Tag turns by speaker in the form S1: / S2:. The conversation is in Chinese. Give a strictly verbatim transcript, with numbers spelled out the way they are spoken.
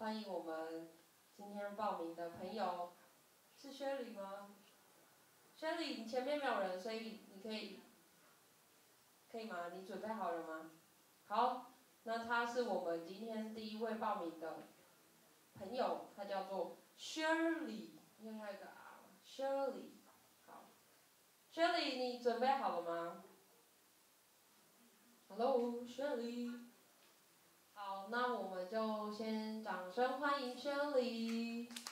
S1: 欢迎我们今天报名的朋友，是 Shirley 吗 ？Shirley， 你前面没有人，所以你可以，可以吗？你准备好了吗？好，那他是我们今天第一位报名的朋友，他叫做 Shirley， 你看他有个 R Shirley， 好 ，Shirley， 你准备好了吗 ？Hello Shirley， 好，那我们就先掌声欢迎 Shirley。